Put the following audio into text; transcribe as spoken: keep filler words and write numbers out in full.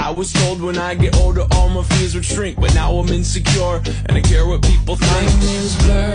I was told when I get older all my fears would shrink, but now I'm insecure and I care what people think. My name's Blur.